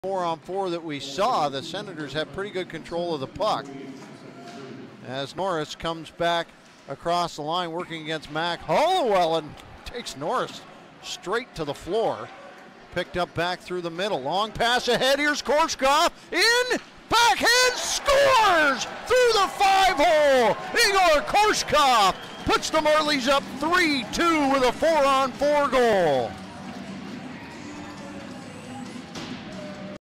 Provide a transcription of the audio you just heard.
4-on-4 that we saw, the Senators have pretty good control of the puck. As Norris comes back across the line working against Mac Hollowell and takes Norris straight to the floor. Picked up back through the middle. Long pass ahead. Here's Korshkov in. Backhand scores through the 5-hole. Egor Korshkov puts the Marlies up 3-2 with a 4-on-4 goal.